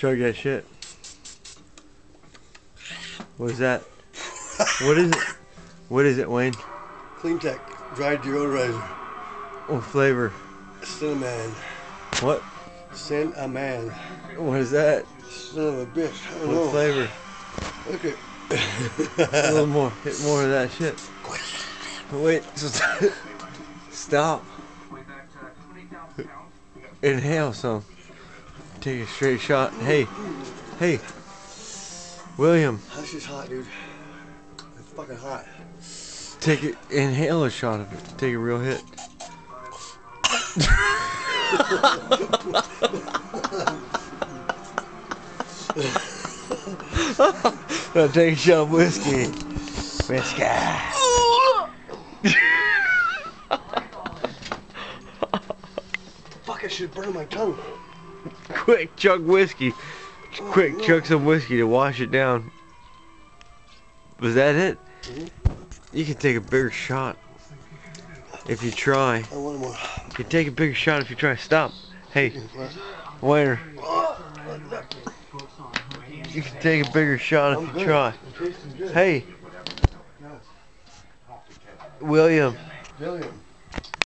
Chug that shit. What is that? What is it? What is it, Wayne? Clean Tech Dry Deodorizer. What flavor? Cinnamon. What? Cinnamon. What is that? Son of a bitch. I don't know. What flavor? Okay. A little more. Hit more of that shit. Wait. Stop. Inhale some. Take a straight shot. Hey. Hey. William. That shit's hot, dude. It's fucking hot. Take it. Inhale a shot of it. Take a real hit. Now take a shot of whiskey. Whiskey. Fuck, I should burn my tongue. Quick, chug whiskey. Quick, chug some whiskey to wash it down. Was that it? You can take a bigger shot if you try. I want more. You can take a bigger shot if you try. Stop. Hey, waiter. You can take a bigger shot if you try. Hey, William.